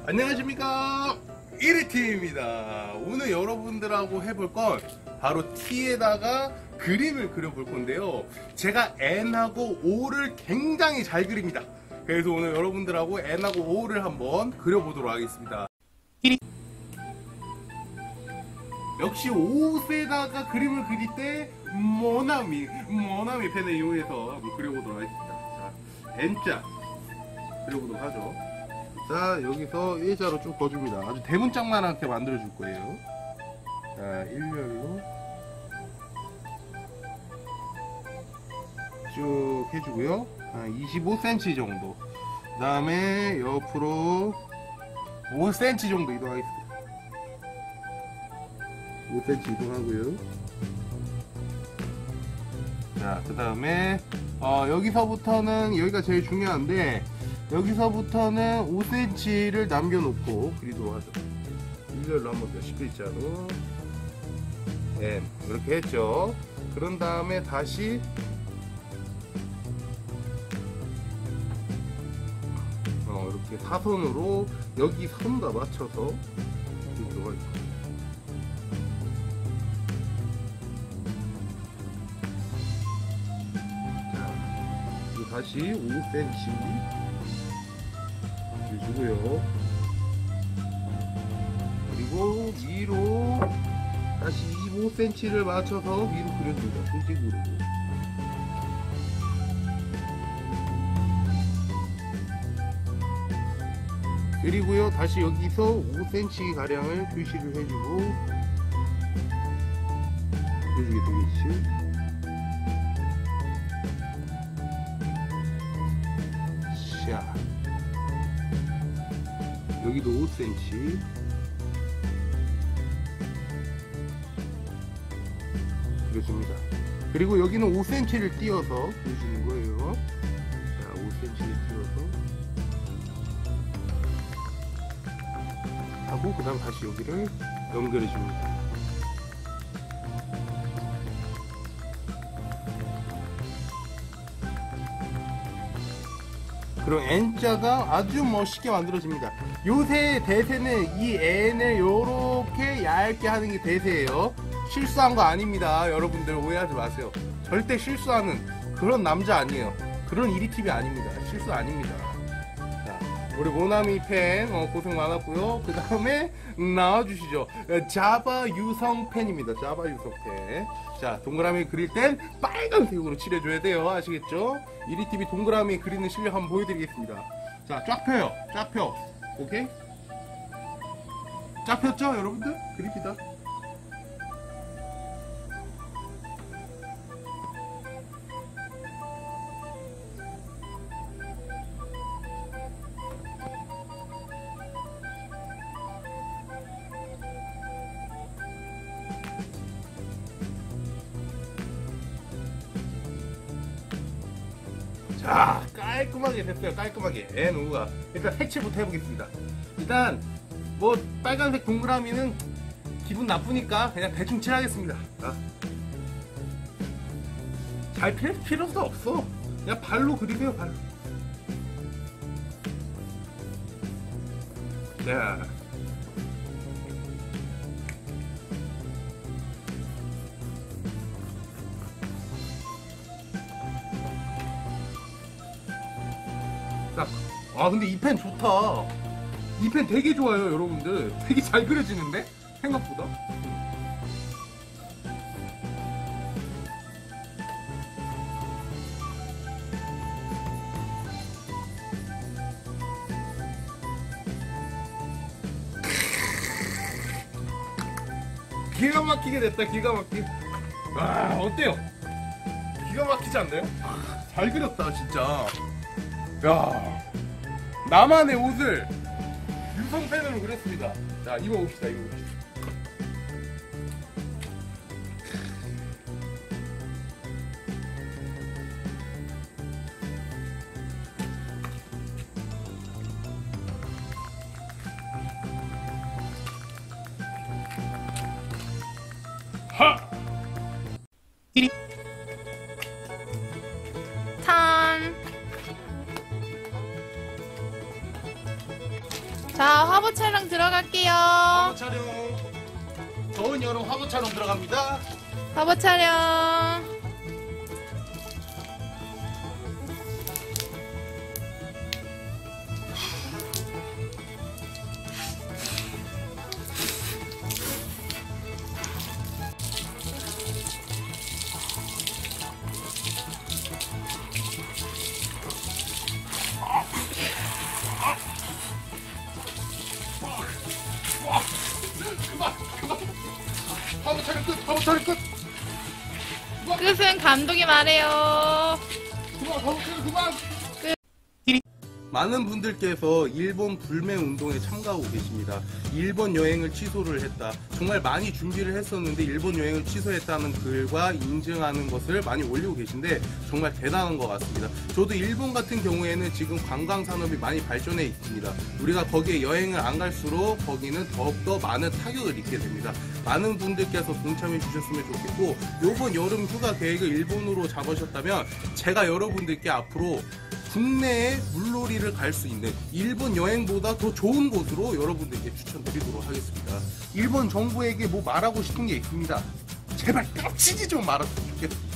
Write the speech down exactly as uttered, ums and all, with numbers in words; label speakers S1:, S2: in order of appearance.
S1: 안녕하십니까, 이리티입니다. 오늘 여러분들하고 해볼 건 바로 T에다가 그림을 그려볼 건데요. 제가 N하고 O를 굉장히 잘 그립니다. 그래서 오늘 여러분들하고 N하고 O를 한번 그려보도록 하겠습니다. 역시 옷에다가 그림을 그릴 때 모나미 모나미 펜을 이용해서 한번 그려보도록 하겠습니다. 자, N자 그려보도록 하죠. 자, 여기서 일자로 쭉 그어줍니다. 아주 대문짝만하게 만들어줄 거예요. 자, 일렬로 쭉 해주고요. 한 이십오 센티미터 정도. 그 다음에 옆으로 오 센티미터 정도 이동하겠습니다. 오 센티미터 이동하고요. 자, 그 다음에 어, 여기서부터는 여기가 제일 중요한데, 여기서부터는 오 센티미터를 남겨놓고 그리도록 하죠. 일렬로 한번 몇십 글자로 N 이렇게 했죠. 그런 다음에 다시 어, 이렇게 사선으로 여기 선과 맞춰서 그리도록 하죠. 자, 다시 오 센티미터 주고요. 그리고 위로 다시 이십오 센티미터를 맞춰서 위로 그려줍니다. 수직으로. 그리고요, 다시 여기서 오 센티미터 가량을 표시를 해주고 그려주게 되겠죠. 자, 여기도 오 센티미터 그려줍니다. 그리고 여기는 오 센티미터를 띄어서 그려주는 거예요. 자, 오 센티미터를 띄어서 하고, 그 다음 다시 여기를 연결해 줍니다. 그럼 N자가 아주 멋있게 만들어집니다. 요새 대세는 이 N을 요렇게 얇게 하는 게 대세예요. 실수한 거 아닙니다. 여러분들 오해하지 마세요. 절대 실수하는 그런 남자 아니에요. 그런 이리티비 아닙니다. 실수 아닙니다. 자, 우리 모나미 펜 어, 고생 많았고요. 그 다음에 나와주시죠. 자바 유성 펜입니다. 자바 유성 펜. 자, 동그라미 그릴 땐 빨간색으로 칠해줘야 돼요. 아시겠죠? 이리티비 동그라미 그리는 실력 한번 보여드리겠습니다. 자, 쫙 펴요. 쫙 펴. 오케이? 쫙 폈죠, 여러분들? 그립니다. 자, 깔끔하게 됐어요. 깔끔하게. N, O가. 일단 색칠부터 해보겠습니다. 일단 뭐 빨간색 동그라미는 기분 나쁘니까 그냥 대충 칠하겠습니다. 자, 잘 필 필요도 없어. 그냥 발로 그리세요. 발로. 자, 딱. 아, 근데 이 펜 좋다. 이 펜 되게 좋아요, 여러분들. 되게 잘 그려지는데? 생각보다. 기가 막히게 됐다. 기가 막히게. 와, 어때요? 기가 막히지 않나요? 잘 그렸다, 진짜. 야, 나만의 옷을 유성펜으로 그렸습니다. 자, 입어봅시다. 입어봅시다. 하!
S2: 띠리 짠.
S3: 자, 화보 촬영 들어갈게요.
S1: 화보 촬영. 더운 여름 화보 촬영 들어갑니다.
S3: 화보 촬영.
S1: 그만, 그만. 화보 촬영 끝, 화보 촬영 끝.
S3: 끝은 감독이 말해요.
S1: 그만, 화보 촬영 그만. 많은 분들께서 일본 불매 운동에 참가하고 계십니다. 일본 여행을 취소를 했다. 정말 많이 준비를 했었는데 일본 여행을 취소했다는 글과 인증하는 것을 많이 올리고 계신데 정말 대단한 것 같습니다. 저도 일본 같은 경우에는 지금 관광 산업이 많이 발전해 있습니다. 우리가 거기에 여행을 안 갈수록 거기는 더욱더 많은 타격을 입게 됩니다. 많은 분들께서 동참해 주셨으면 좋겠고, 요번 여름 휴가 계획을 일본으로 잡으셨다면 제가 여러분들께 앞으로 국내에 물놀이를 갈 수 있는 일본 여행보다 더 좋은 곳으로 여러분들께 추천드리도록 하겠습니다. 일본 정부에게 뭐 말하고 싶은 게 있습니다. 제발 깝치지 좀 말았으면 좋겠습니다.